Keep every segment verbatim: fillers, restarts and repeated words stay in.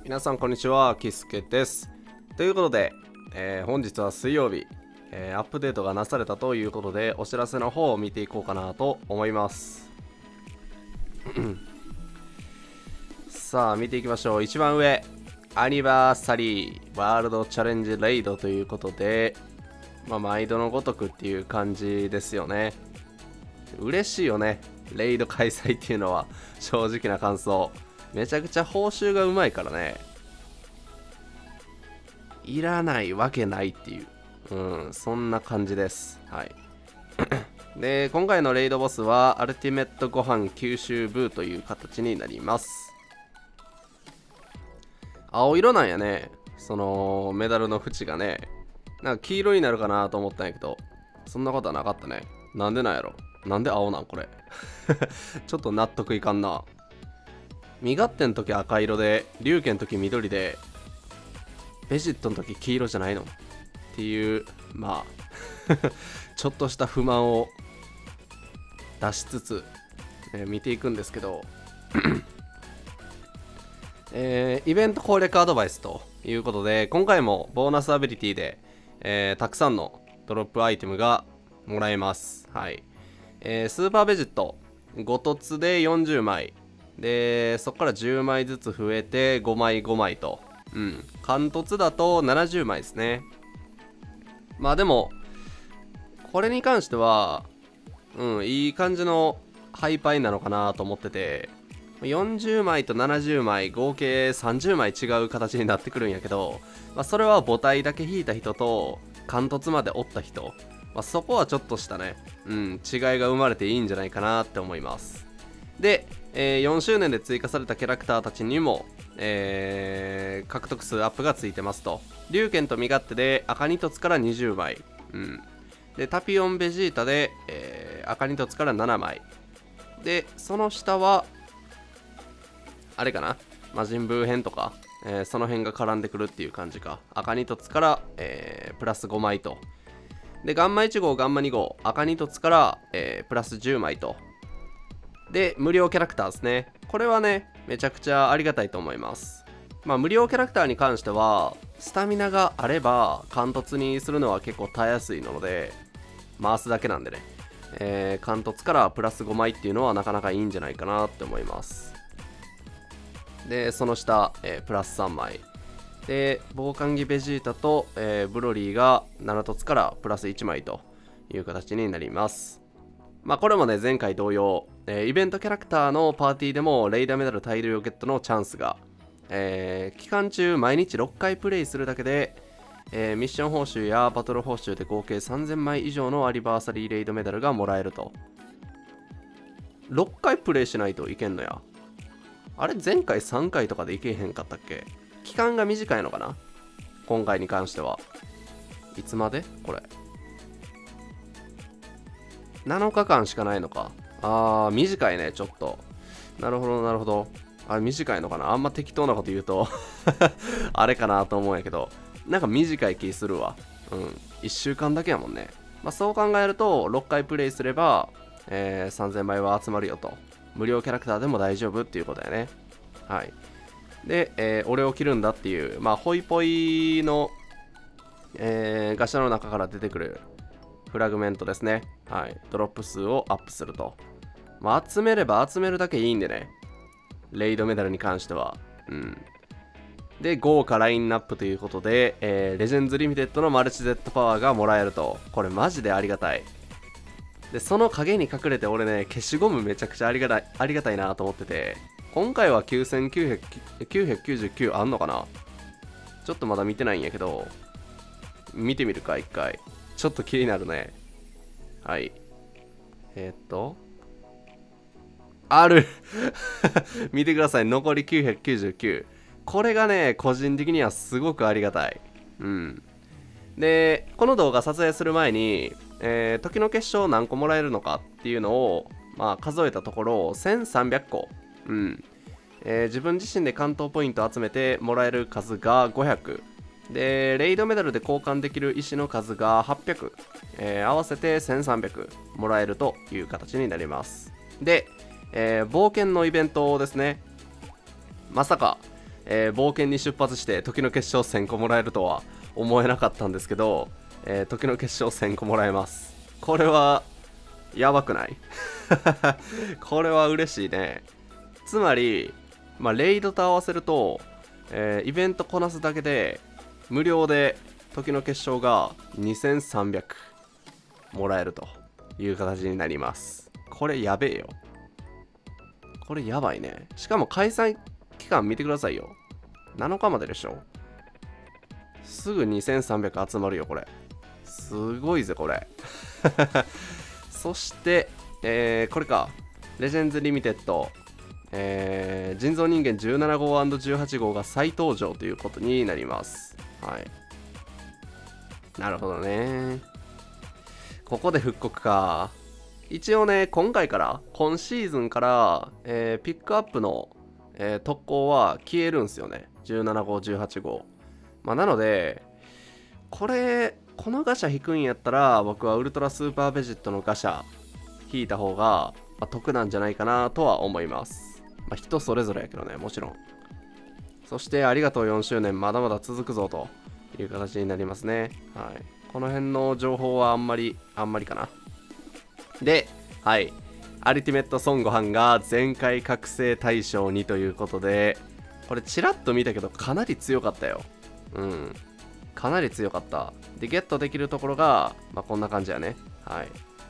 皆さんこんにちは、キスケです。ということで、えー、本日は水曜日、えー、アップデートがなされたということで、お知らせの方を見ていこうかなと思います。さあ、見ていきましょう。一番上、アニバーサリーワールドチャレンジレイドということで、まあ、毎度のごとくっていう感じですよね。嬉しいよね。レイド開催っていうのは、正直な感想。めちゃくちゃ報酬がうまいからね。いらないわけないっていう、うん、そんな感じです。はい。で、今回のレイドボスは、アルティメットご飯吸収部という形になります。青色なんやね。その、メダルの縁がね。なんか黄色になるかなと思ったんやけど、そんなことはなかったね。なんでなんやろ。なんで青なんこれ。ちょっと納得いかんな。身勝手の時赤色で、龍拳の時緑で、ベジットの時黄色じゃないのっていう、まあ、ちょっとした不満を出しつつ、えー、見ていくんですけど、えー、イベント攻略アドバイスということで、今回もボーナスアビリティで、えー、たくさんのドロップアイテムがもらえます。はい。えー、スーパーベジット、ご凸でよんじゅうまい。で、そこからじゅうまいずつ増えてごまいごまいと。うん。貫突だとななじゅうまいですね。まあでも、これに関しては、うん、いい感じのハイパイなのかなと思ってて、よんじゅうまいとななじゅうまい、合計さんじゅうまい違う形になってくるんやけど、まあ、それは母体だけ引いた人と、貫突まで折った人、まあ、そこはちょっとしたね、うん、違いが生まれていいんじゃないかなって思います。で、えー、よんしゅうねんで追加されたキャラクターたちにも、えー、獲得数アップがついてますと。龍拳と身勝手で赤に凸からにじゅうまい。うん。で、タピオンベジータで、えー、赤に凸からななまい。で、その下は、あれかな魔人ブー編とか、えー、その辺が絡んでくるっていう感じか。赤に凸から、えー、プラスごまいと。で、ガンマいち号、ガンマに号、赤に凸から、えー、プラスじゅうまいと。で、無料キャラクターですね。これはね、めちゃくちゃありがたいと思います。まあ、無料キャラクターに関しては、スタミナがあれば、貫突にするのは結構耐えやすいので、回すだけなんでね、えー、貫突からプラスごまいっていうのはなかなかいいんじゃないかなって思います。で、その下、えー、プラスさんまい。で、防寒着ベジータと、えー、ブロリーがなな凸からプラスいちまいという形になります。まあこれもね、前回同様、えー、イベントキャラクターのパーティーでもレイダーメダル大量ゲットのチャンスが、えー、期間中毎日ろっかいプレイするだけで、えー、ミッション報酬やバトル報酬で合計さんぜんまい以上のアニバーサリーレイドメダルがもらえると。ろっかいプレイしないといけんのや。あれ前回さんかいとかでいけへんかったっけ？期間が短いのかな今回に関しては。いつまでこれ。なのかかんしかないのか。あー、短いね、ちょっと。なるほど、なるほど。あれ、短いのかなあんま適当なこと言うと、あれかなと思うんやけど、なんか短い気するわ。うん。いっしゅうかんだけやもんね。まあ、そう考えると、ろっかいプレイすれば、えー、さんぜんまいは集まるよと。無料キャラクターでも大丈夫っていうことやね。はい。で、えー、俺を切るんだっていう、まあ、ホイポイの、えー、ガシャの中から出てくる、フラグメントですね。はい。ドロップ数をアップすると。まあ、集めれば集めるだけいいんでね。レイドメダルに関しては。うん。で、豪華ラインナップということで、えー、レジェンズリミテッドのマルチ Z パワーがもらえると。これマジでありがたい。で、その影に隠れて俺ね、消しゴムめちゃくちゃありがたい、ありがたいなと思ってて、今回はきゅうせんきゅうひゃくきゅうじゅうきゅうあんのかなちょっとまだ見てないんやけど、見てみるか、一回。ちょっと気になるね。はい。えー、っと。ある見てください。残りきゅうひゃくきゅうじゅうきゅう。これがね、個人的にはすごくありがたい。うん。で、この動画撮影する前に、えー、時の結晶何個もらえるのかっていうのを、まあ、数えたところ、せんさんびゃっこ。うん。えー、自分自身で関東ポイント集めてもらえる数がごひゃく。で、レイドメダルで交換できる石の数がはっぴゃく、えー、合わせてせんさんびゃくもらえるという形になります。で、えー、冒険のイベントですね。まさか、 えー、冒険に出発して時の結晶せんこもらえるとは思えなかったんですけど、えー、時の結晶せんこもらえます。これはやばくないこれは嬉しいね。つまり、まあ、レイドと合わせると、えー、イベントこなすだけで無料で時の結晶がにせんさんびゃくもらえるという形になります。これやべえよ。これやばいね。しかも開催期間見てくださいよ。なのかまででしょ。すぐにせんさんびゃく集まるよ、これ。すごいぜ、これ。そして、えー、これか。レジェンズリミテッド。えー、人造人間じゅうなな号 &じゅうはち 号が再登場ということになります。はい。なるほどね。ここで復刻か。一応ね、今回から、今シーズンから、えー、ピックアップの、えー、特攻は消えるんすよね。じゅうなな号、じゅうはち号。まあ、なので、これ、このガシャ引くんやったら、僕はウルトラスーパーベジットのガシャ引いた方が、まあ、得なんじゃないかなとは思います。まあ、人それぞれやけどね、もちろん。そして、ありがとうよんしゅうねん、まだまだ続くぞという形になりますね。はい。この辺の情報はあんまり、あんまりかな。で、はい。アルティメット孫悟飯が全開覚醒対象にということで、これチラッと見たけどかなり強かったよ。うん。かなり強かった。で、ゲットできるところが、まあ、こんな感じやね。はい。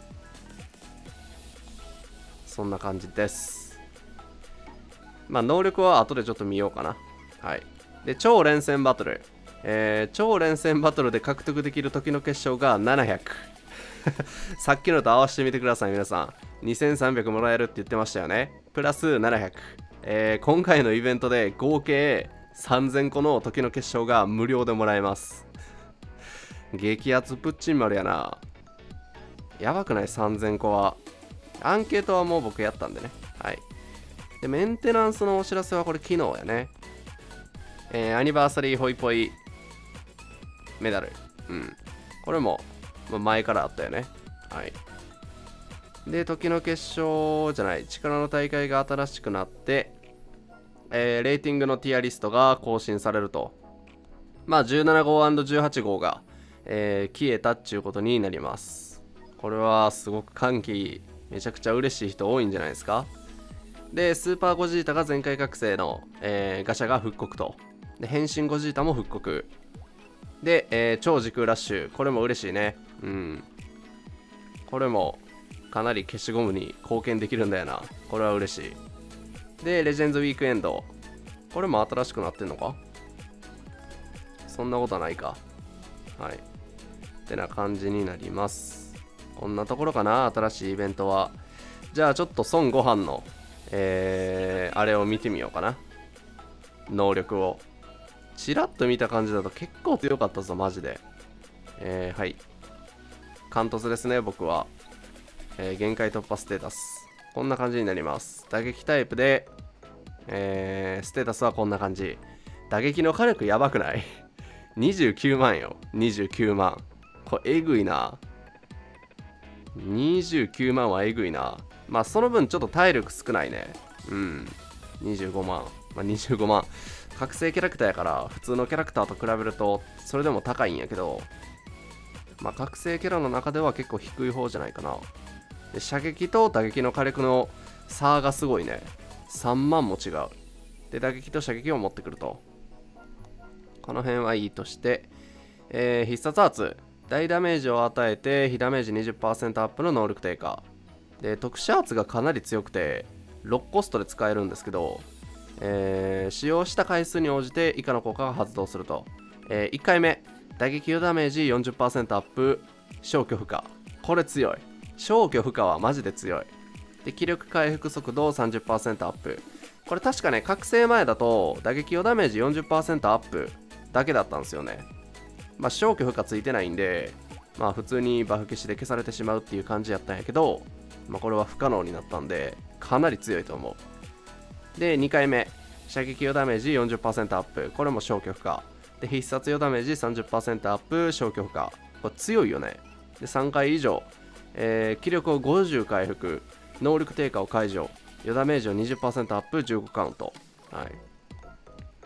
そんな感じです。まあ、能力は後でちょっと見ようかな。はい。で、超連戦バトル。えー、超連戦バトルで獲得できる時の結晶がななひゃく。さっきのと合わせてみてください、皆さん。にせんさんびゃくもらえるって言ってましたよね。プラスななひゃく。えー、今回のイベントで合計さんぜんこの時の結晶が無料でもらえます。激アツプッチン丸やな。やばくない ?さんぜんこは。アンケートはもう僕やったんでね。はい。で、メンテナンスのお知らせはこれ昨日やね。えー、アニバーサリーホイポイメダル。うん。これも前からあったよね。はい。で、時の結晶じゃない、力の大会が新しくなって、えー、レーティングのティアリストが更新されると。まあ、じゅうなな号 &じゅうはち 号が、えー、消えたっちゅうことになります。これはすごく歓喜、めちゃくちゃ嬉しい人多いんじゃないですか。で、スーパーゴジータが全開覚醒の、えー、ガシャが復刻と。で、変身ゴジータも復刻。で、えー、超時空ラッシュ。これも嬉しいね。うん。これもかなり消しゴムに貢献できるんだよな。これは嬉しい。で、レジェンズウィークエンド。これも新しくなってんのか？そんなことはないか。はい。ってな感じになります。こんなところかな、新しいイベントは。じゃあちょっと孫悟飯の、えー、あれを見てみようかな。能力を。チラッと見た感じだと結構強かったぞ、マジで。えー、はい。カントスですね、僕は。えー、限界突破ステータス。こんな感じになります。打撃タイプで、えー、ステータスはこんな感じ。打撃の火力やばくない？ にじゅうきゅう 万よ。にじゅうきゅうまん。これえぐいな。にじゅうきゅうまんはえぐいな。まあその分ちょっと体力少ないね。うん。にじゅうごまん。まあにじゅうごまん。覚醒キャラクターやから普通のキャラクターと比べるとそれでも高いんやけど、まあ覚醒キャラの中では結構低い方じゃないかな。で、射撃と打撃の火力の差がすごいね。さんまんも違う。で、打撃と射撃を持ってくると。この辺はいいとして、えー、必殺アーツ。大ダメージを与えて非ダメージ にじゅっパーセント アップの能力低下。で、特殊アーツがかなり強くてろくコストで使えるんですけど、えー、使用した回数に応じて以下の効果が発動すると。えー、いっかいめ、打撃ダメージ よんじゅっパーセント アップ、消去負荷。これ強い。消去負荷はマジで強い。で、気力回復速度 さんじゅっパーセント アップ。これ確かね、覚醒前だと打撃ダメージ よんじゅっパーセント アップだけだったんですよね。まあ、消去負荷ついてないんで、まあ普通にバフ消しで消されてしまうっていう感じやったんやけど、まあこれは不可能になったんで、かなり強いと思う。で、にかいめ、射撃用ダメージ よんじゅっパーセント アップ。これも消去負荷。で、必殺用ダメージ さんじゅっパーセント アップ、消去負荷。これ強いよね。で、さんかい以上、えー、気力をごじゅう回復、能力低下を解除、余ダメージを にじゅっパーセント アップ、じゅうごカウント。はい。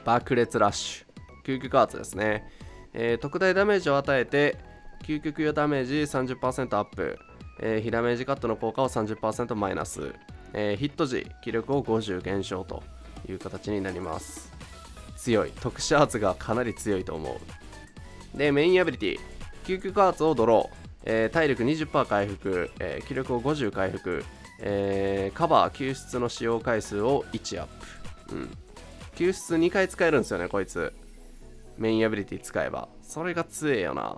爆裂ラッシュ。究極アーツですね。えー、特大ダメージを与えて、究極与ダメージ さんじゅっパーセント アップ。えー、非ダメージカットの効果を さんじゅっパーセント マイナス。えー、ヒット時、気力をごじゅう減少という形になります。強い。特殊アーツがかなり強いと思う。で、メインアビリティ。究極アーツをドロー。えー、体力 にじゅっパーセント 回復。えー、気力をごじゅう回復。えー、カバー救出の使用回数をいちアップ。うん。救出にかい使えるんですよね、こいつ。メインアビリティ使えば。それが強えよな。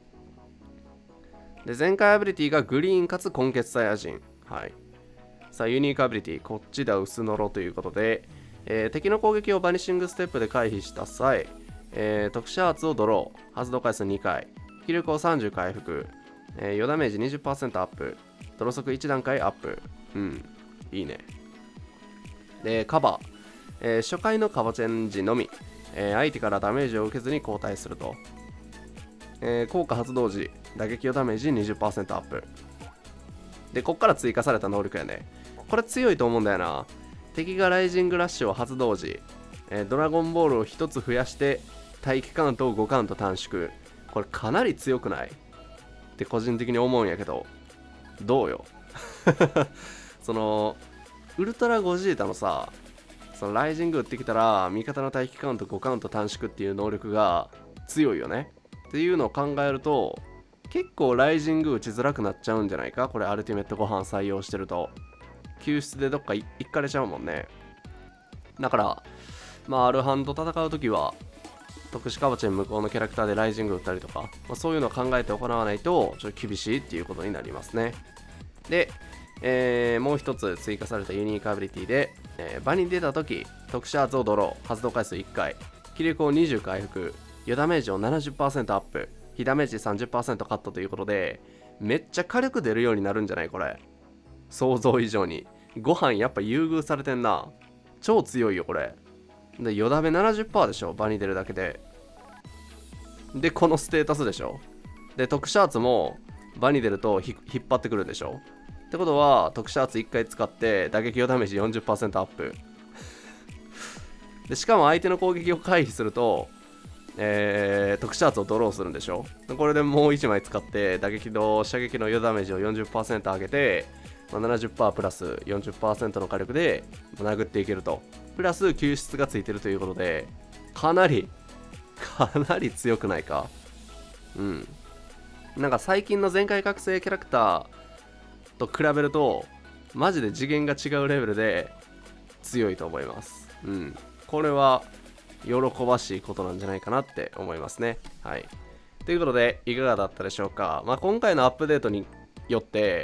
で、前回アビリティがグリーンかつ根血サイヤ人。はい。さあ、ユニークアビリティ。こっちだ、薄のろということで、えー、敵の攻撃をバニシングステップで回避した際、えー、特殊アーツをドロー。発動回数にかい。気力をさんじゅう回復。えー、余ダメージ にじゅっパーセント アップ。ドロ速いち段階アップ。うん。いいね。で、カバー。えー、初回のカバチェンジのみ。えー、相手からダメージを受けずに交代すると。えー、効果発動時、打撃をダメージ にじゅっパーセント アップ。で、こっから追加された能力やね。これ強いと思うんだよな。敵がライジングラッシュを発動時、えー、ドラゴンボールをひとつ増やして待機カウントをごカウント短縮。これかなり強くないって個人的に思うんやけど、どうよそのウルトラゴジータのさ、そのライジング打ってきたら味方の待機カウントごカウント短縮っていう能力が強いよねっていうのを考えると、結構ライジング打ちづらくなっちゃうんじゃないか。これアルティメットご飯採用してると救出でどっか行かれちゃうもんね。だからまあアルハンと戦うときは特殊カバチェン向こうのキャラクターでライジング打ったりとか、まあ、そういうのを考えて行わないとちょっと厳しいっていうことになりますね。で、えー、もう一つ追加されたユニークアビリティで、えー、場に出たとき特殊アーツをドロー。発動回数いっかい。気力をにじゅう回復。余ダメージを ななじゅっパーセント アップ。非ダメージ さんじゅっパーセント カットということで、めっちゃ火力出るようになるんじゃないこれ。想像以上に。ご飯やっぱ優遇されてんな。超強いよこれ。で、余ダメ ななじゅっパーセント でしょ、場に出るだけで。で、このステータスでしょ。で、特殊アーツも場に出ると引っ張ってくるでしょ。ってことは、特殊アーツいっかい使って打撃余ダメージ よんじゅっパーセント アップ。で、しかも相手の攻撃を回避すると、えー、特殊アーツをドローするんでしょ。これでもういちまい使って打撃の射撃の余ダメージを よんじゅっパーセント 上げて、まあ、ななじゅっパーセント プラス よんじゅっパーセント の火力で殴っていけると。プラス救出がついてるということで、かなりかなり強くないか。うん。なんか最近の全開覚醒キャラクターと比べるとマジで次元が違うレベルで強いと思います。うん。これは喜ばしいことなんじゃないかなって思いますね。はい。ということでいかがだったでしょうか。まあ、今回のアップデートによって、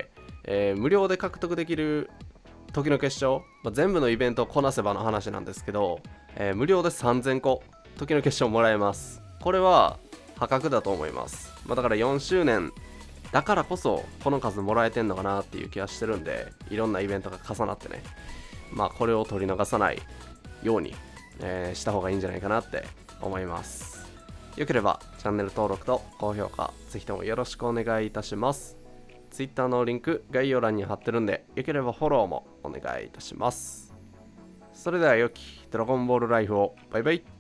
えー、無料で獲得できる時の結晶、まあ、全部のイベントをこなせばの話なんですけど、えー、無料でさんぜんこ時の結晶もらえます。これは破格だと思います。まあ、だからよんしゅうねんだからこそこの数もらえてんのかなっていう気はしてるんで、いろんなイベントが重なってね、まあこれを取り逃さないように、えー、した方がいいんじゃないかなって思います。よければチャンネル登録と高評価ぜひともよろしくお願いいたします。Twitter のリンク概要欄に貼ってるんで、よければフォローもお願いいたします。それでは良きドラゴンボールライフを。バイバイ。